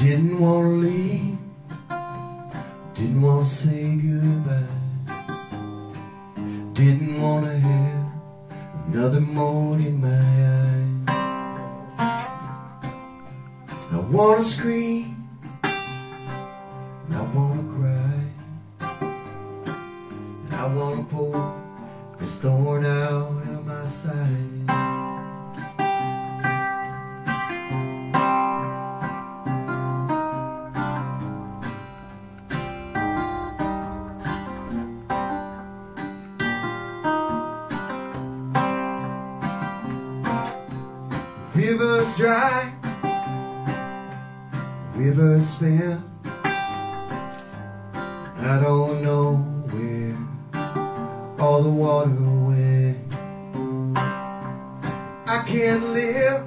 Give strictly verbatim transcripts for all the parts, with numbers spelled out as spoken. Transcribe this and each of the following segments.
Didn't want to leave, didn't want to say goodbye, didn't want to have another mote in my eye. I want to scream, and I want to cry, and I want to pull this thorn out of my side. River's dry, river's spent. I don't know where all the water went. I can't live,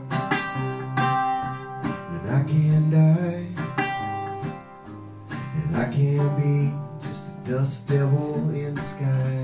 and I can't die, and I can't be just a dust devil in the sky.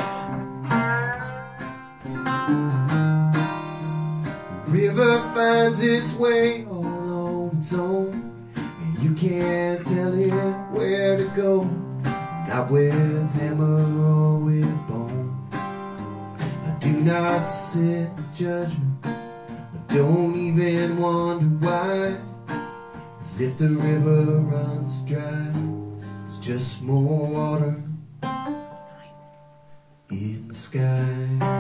River finds its way all on its own, and you can't tell it where to go, not with hammer or with bone. I do not sit in judgment, I don't even wonder why, as if the river runs dry, it's just more water in the sky.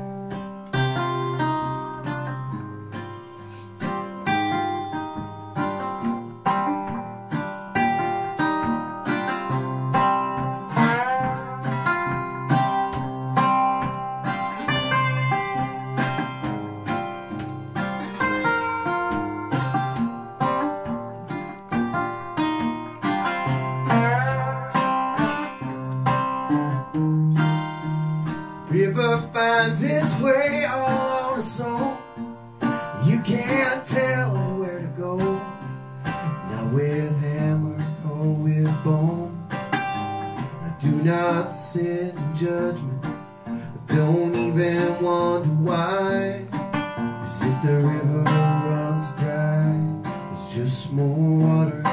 River finds its way all on its own. You can't tell where to go, not with hammer or with bone. I do not sit in judgment, I don't even wonder why, as if the river runs dry, it's just more water